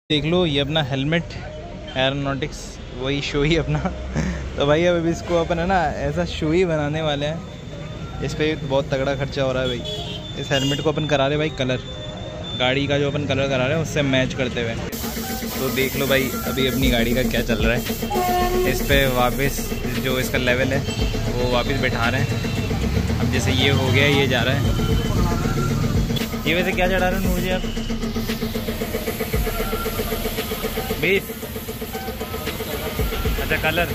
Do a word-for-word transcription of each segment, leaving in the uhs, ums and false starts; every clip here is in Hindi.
देख लो ये अपना हेलमेट एरोनॉटिक्स वही शो ही अपना। तो भाई अब इसको अपन है ना ऐसा शो ही बनाने वाले हैं। इस पर बहुत तगड़ा खर्चा हो रहा है भाई। इस हेलमेट को अपन करा रहे भाई कलर, गाड़ी का जो अपन कलर करा रहे हैं उससे मैच करते हुए। तो देख लो भाई अभी अपनी गाड़ी का क्या चल रहा है। इस पर वापस जो इसका लेवल है वो वापस बैठा रहे हैं। अब जैसे ये हो गया ये जा रहा है। ये वैसे क्या चढ़ा रहे हैं मुझे आप बीस? अच्छा कलर।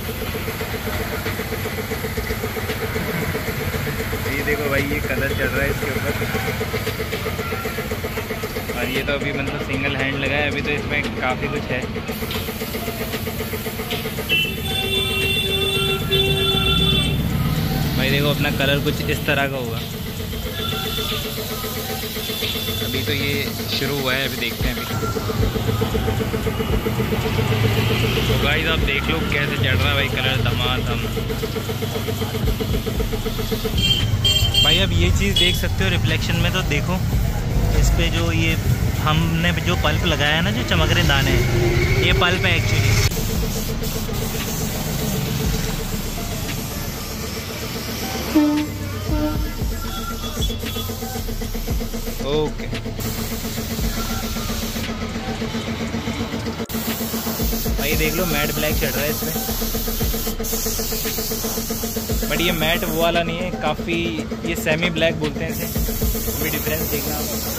ये देखो भाई ये कलर चल रहा है इसके ऊपर। और ये तो अभी मतलब सिंगल हैंड लगा है, अभी तो इसमें काफ़ी कुछ है। भाई देखो अपना कलर कुछ इस तरह का होगा। अभी तो ये शुरू हुआ है, अभी देखते हैं अभी। तो गाइस आप देख लो कैसे चढ़ रहा है भाई कलर धमाधम। भाई अब ये चीज़ देख सकते हो रिफ्लेक्शन में, तो देखो इस पे जो ये हमने जो पल्प लगाया है ना, जो चमक रहे दाने हैं, ये पल्प है एक्चुअली। ओके भाई देख लो मैट ब्लैक चढ़ रहा है इसमें, बट ये मैट वो वाला नहीं है, काफ़ी ये सेमी ब्लैक बोलते हैं इसे। अभी डिफरेंस देखना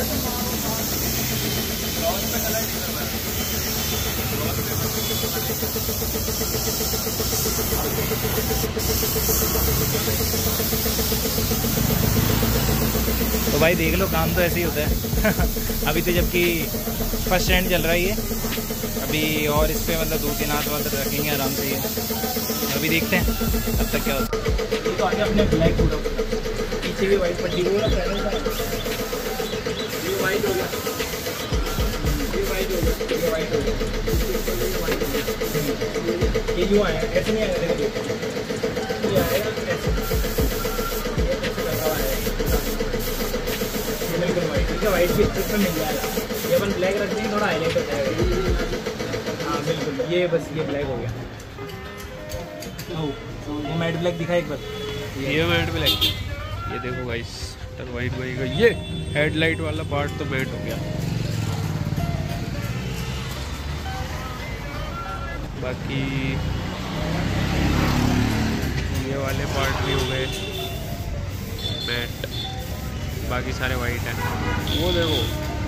तो भाई देख लो काम तो ऐसे ही होता है। अभी तो जबकि फर्स्ट हैंड चल रहा है ये अभी, और इस पर मतलब दो तीन हाथ वाथ रखेंगे आराम से ये। अभी देखते हैं अब तक क्या होता है। ये तो आगे अपने ब्लैक पूरा पीछे भी वाइट पट्टी पूरा पैनल का ये वाइट हो गया, ये वाइट हो गया, ये वाइट हो गया, ये जो आया ऐसे नहीं आएगा, ये आएगा ऐसे, ये ऐसे लगा हुआ है बिल्कुल वाइट। ठीक है वाइट भी इसमें मिल जाएगा। ये अपन ब्लैक रख देंगे थोड़ा हाईलाइट हो जाएगा। हाँ बिल्कुल ये बस ये ब्लैक हो गया। वो मैट ब्लैक दिखा एक बार, ये मैट ब्लैक। ये देखो गाइस टक वाइट वही, ये हेडलाइट वाला पार्ट तो मैट हो गया। बाकी ये वाले पार्ट भी हो गए मैट, बाकी सारे वाइट हैं। वो देखो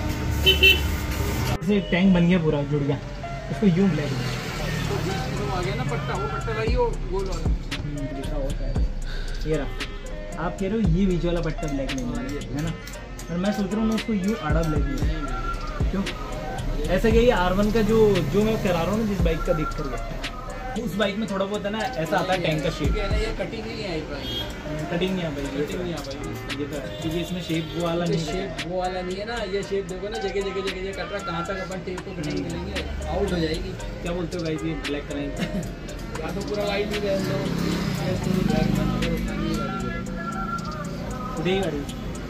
जैसे टैंक बन गया पूरा, जुड़ गया, इसको यूं ब्लैक आ गया ना पट्टा, वो पट्टा भाई वो गोल वाला लिखा होता है। ये रहा, आप कह रहे हो ये बीच वाला पट्टा ब्लैक नहीं है ना, और मैं सोच रहा हूँ मैं उसको यूं आड़ा ब्लैक नहीं। क्यों ऐसा क्या, ये आर वन का जो जो मैं करा रहा हूँ ना जिस बाइक का देख कर, उस बाइक में थोड़ा बहुत है ना ऐसा आता है टैंक का शेप। ये कटिंग नहीं है, कटिंग नहीं आ पाई, कटिंग नहीं आ पाई। ये तो है क्योंकि इसमें शेप वो वाला नहीं, शेप वो वाला नहीं है ना। ये शेप देखो ना जगह जगह जगह जगह कट रहा, कहाँ तक अपन टेप को कटिंग करेंगे आउट हो जाएगी। क्या बोलते हो गाइस, ये ब्लैक करेंगे या तो पूरा वाइट ही रहे हम उठेगी गाड़ी,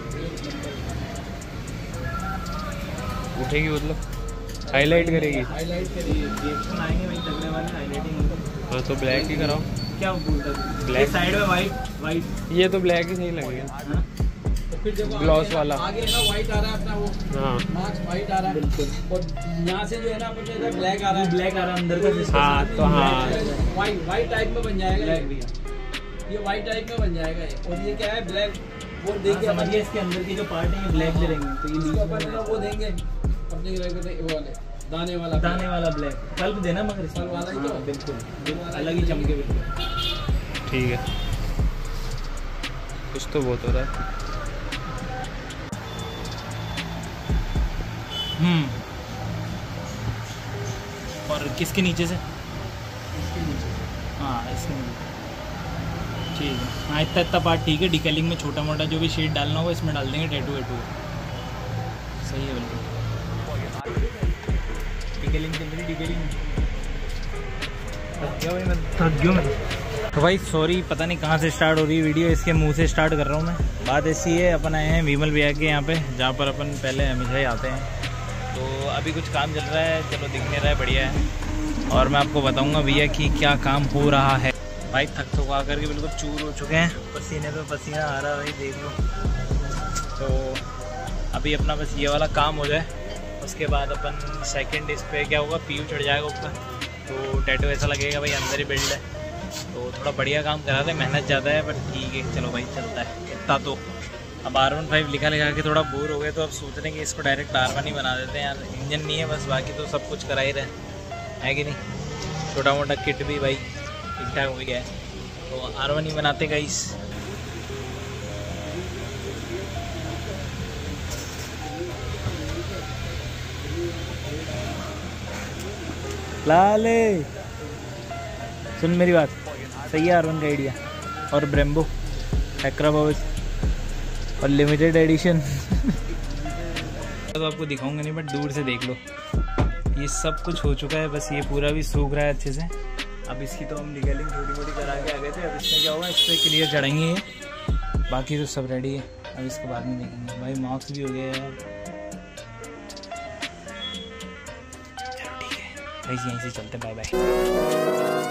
उठेगी मतलब हाईलाइट करेगी, हाईलाइट करेगी। रिएक्शन आएंगे भाई तगड़े वाले हाईलाइटिंग होगा। हाँ तो ब्लैक ही कराओ। क्या बोलता है ब्लैक साइड में वाइट वाइट, ये तो ब्लैक ही सही लगेगा। तो फिर जब ग्लॉस वाला आगे ना वाइट आ रहा है अपना, वो हाँ मार्क्स वाइट आ रहा है बिल्कुल, और यहाँ से जो है ना अपने इधर ब्लैक आ रहा है, ब्लैक आ रहा है अंदर का सिस्टम। हाँ तो हाँ वाइट वाइट टाइप में बन जाएगा ये, वाइट टाइप में बन जाएगा ये। और ये क्या है ब्लैक, वो देखिए समझिए इसके अंदर के जो पार्ट है ये ब्लैक दे देंगे, तो ये अपन वो देंगे अपने वो वाले दाने वाला, दाने वाला ब्लैक पल्प देना, मगर इस वाला ही तो बिल्कुल अलग ही चमके बिल्कुल। ठीक है कुछ तो बहुत हो रहा है। हम्म और किसके नीचे से, इसके नीचे, हाँ इसके नीचे। ठीक है हाँ इतना इतना पार्ट ठीक है। डिटेलिंग में छोटा मोटा जो भी शेड डालना होगा इसमें डाल देंगे, टैटू वैटू सही है बिल्कुल। डिटेलिंग चल रही, डिटेलिंग थक गया मैं। तो भाई सॉरी पता नहीं कहाँ से स्टार्ट हो रही है वीडियो, इसके मुंह से स्टार्ट कर रहा हूँ मैं। बात ऐसी है अपन आए हैं विमल भैया के यहाँ पे, जहाँ पर अपन पहले हमेशा ही आते हैं। तो अभी कुछ काम चल रहा है, चलो दिख नहीं रहा है, बढ़िया है। और मैं आपको बताऊंगा भैया कि क्या काम हो रहा है। भाई थक थक आ करके बिल्कुल चूर हो चुके हैं, पसीने पे पसीना आ रहा है भाई, देख लो। तो अभी अपना बस ये वाला काम हो जाए, उसके बाद अपन सेकंड इस पे क्या होगा, पीयू चढ़ जाएगा ऊपर, तो टैटू ऐसा लगेगा भाई अंदर ही बिल्ड है। तो थोड़ा बढ़िया काम करा दे, मेहनत ज़्यादा है बट ठीक है, चलो भाई चलता है इतना। तो अब आर वन फाइव लिखा लिखा के थोड़ा बोर हो गए, तो अब सोच रहे हैं कि इसको डायरेक्ट आर वन ही बना देते हैं यार। इंजन नहीं है बस, बाकी तो सब कुछ करा ही रहे है कि नहीं। छोटा मोटा किट भी भाई ठीक ठाक हो गया है, तो आर वन ही बनाते गाइस। लाले सुन मेरी बात, सही है आर वन का आइडिया। और ब्रेम्बो एक्रा बॉस और लिमिटेड एडिशन तो आपको दिखाऊंगा नहीं बट दूर से देख लो, ये सब कुछ हो चुका है। बस ये पूरा भी सूख रहा है अच्छे से। अब इसकी तो हम डिटेलिंग छोटी मोटी करा के आ गए थे। अब इसमें क्या होगा, इस पर क्लियर चढ़ेंगे ये, बाकी तो सब रेडी है। अब इसके बाद में देखेंगे। भाई मार्क्स भी हो गया यार, चलो ठीक है भाई, यहीं से चलते, बाय बाय।